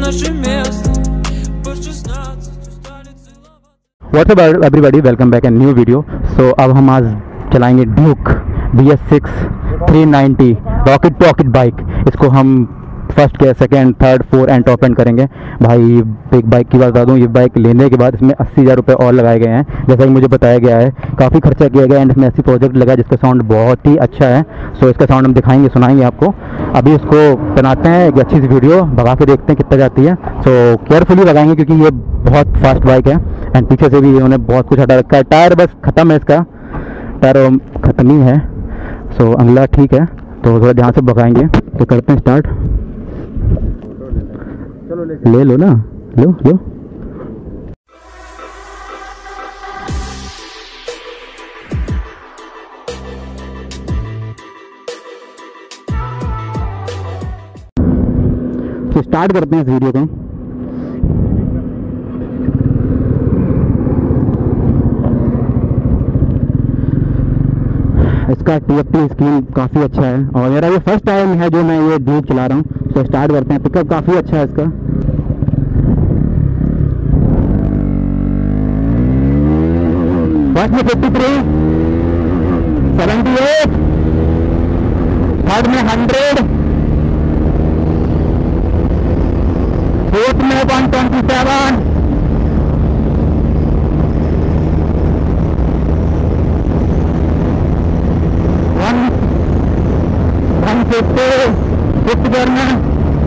WhatsApp everybody, welcome back and new video. So अब हम आज चलाएंगे Duke BS6 390 rocket pocket bike. इसको हम फर्स्ट के second third four and top end करेंगे। भाई एक बाइक की बात बता दूँ, ये बाइक लेने के बाद इसमें 80,000 रुपये और लगाए गए हैं, जैसा कि मुझे बताया गया है। काफ़ी खर्चा किया गया है एंड इसमें ऐसी प्रोजेक्ट लगा है जिसका साउंड बहुत ही अच्छा है। सो इसका साउंड हम दिखाएंगे, सुनाएंगे आपको। अभी इसको बनाते हैं एक अच्छी सी वीडियो, भगा के देखते हैं कितना जाती है। सो केयरफुली लगाएंगे क्योंकि ये बहुत फास्ट बाइक है एंड पीछे से भी इन्होंने बहुत कुछ हटा रखा है। टायर बस ख़त्म है, इसका टायर ख़त्म ही है। सो अगला ठीक है, तो थोड़ा ध्यान से भगाएंगे। तो करते हैं स्टार्ट। ले लो ना, लो लो। तो स्टार्ट करते हैं इस वीडियो को। इसका TFT स्क्रीन काफ़ी अच्छा है और मेरा ये फर्स्ट टाइम है जो मैं ये ड्यूक चला रहा हूँ। तो स्टार्ट करते हैं। पिकअप काफ़ी अच्छा है इसका। फर्स्ट में 53, 78, थर्ड में 100, फोर्थ में 127, फिफ्थ गियर में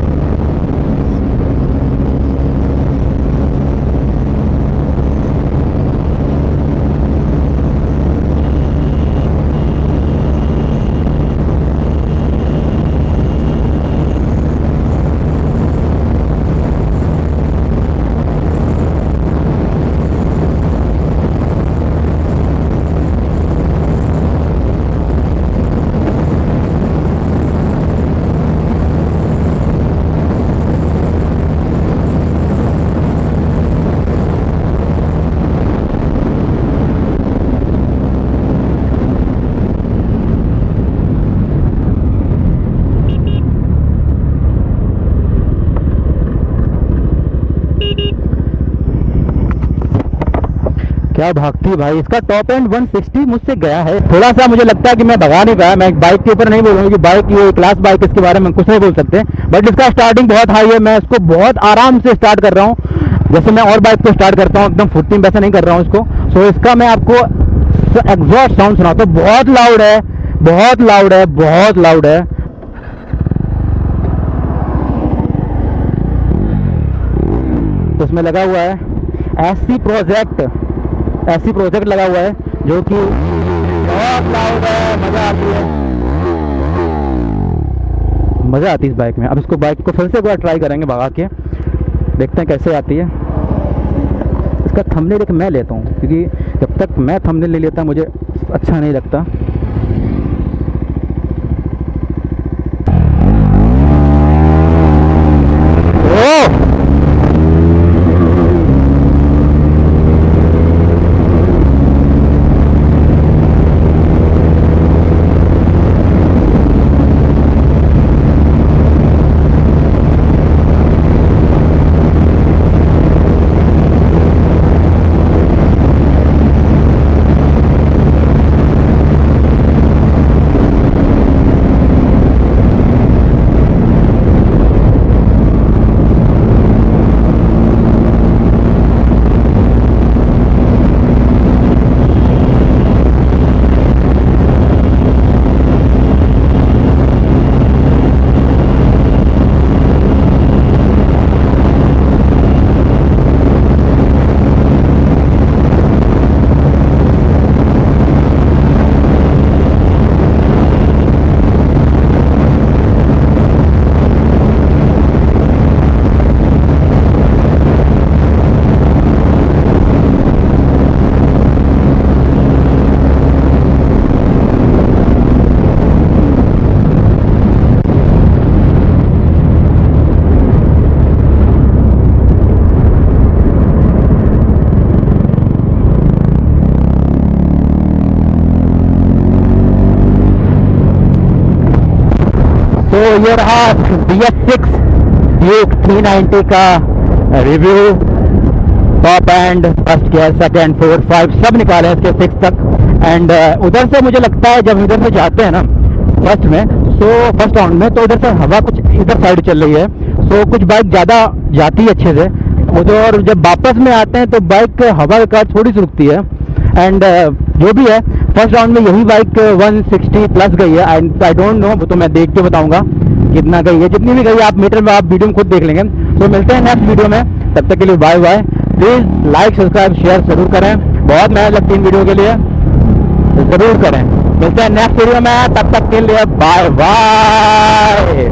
क्या भागती भाई। इसका टॉप एंड 160 मुझसे गया है। थोड़ा सा मुझे लगता है कि मैं भगा नहीं पाया। मैं बाइक के ऊपर नहीं बोलूँगा कि बाइक ये क्लास बाइक, इसके बारे में कुछ नहीं बोल सकते, बट इसका स्टार्टिंग बहुत हाई है। मैं इसको बहुत आराम से स्टार्ट कर रहा हूँ, जैसे मैं और बाइक को स्टार्ट करता हूँ, एकदम फुर्ती में वैसे नहीं कर रहा हूँ इसको। सो इसका मैं आपको एग्जॉस्ट साउंड सुनाता हूँ। बहुत लाउड है, बहुत लाउड है, बहुत लाउड है। तो इसमें लगा हुआ है ऐसी प्रोजेक्ट लगा हुआ है जो कि बहुत लाउड है। मज़ा आती है, मज़ा आती है इस बाइक में। अब इसको बाइक को फिर से एक बार ट्राई करेंगे भगा के, देखते हैं कैसे आती है। इसका थंबनेल एक मैं लेता हूँ क्योंकि जब तक मैं थंबनेल ले लेता मुझे अच्छा नहीं लगता। तो ये रहा BS6 ड्यूक 390 का review, top end, first gear, second, 4, 5 सब निकाले इसके 6 तक। एंड उधर से मुझे लगता है जब इधर से जाते हैं ना फर्स्ट में, सो फर्स्ट राउंड में, तो उधर से हवा कुछ इधर साइड चल रही है, सो कुछ बाइक ज़्यादा जाती है अच्छे से उधर, और जब वापस में आते हैं तो बाइक हवा के कारण थोड़ी सी रुकती है। एंड जो भी है फर्स्ट राउंड में यही बाइक 160 प्लस गई है। आई डोंट नो, वो तो मैं देख के बताऊंगा कितना गई है, जितनी भी गई है आप मीटर में, आप वीडियो में खुद देख लेंगे। तो मिलते हैं नेक्स्ट वीडियो में, तब तक के लिए bye bye. Please like subscribe share जरूर करें, बहुत मेहनत लगती है इन वीडियो के लिए, ज़रूर करें। मिलते हैं नेक्स्ट वीडियो में, तब तक के लिए बाय बाय।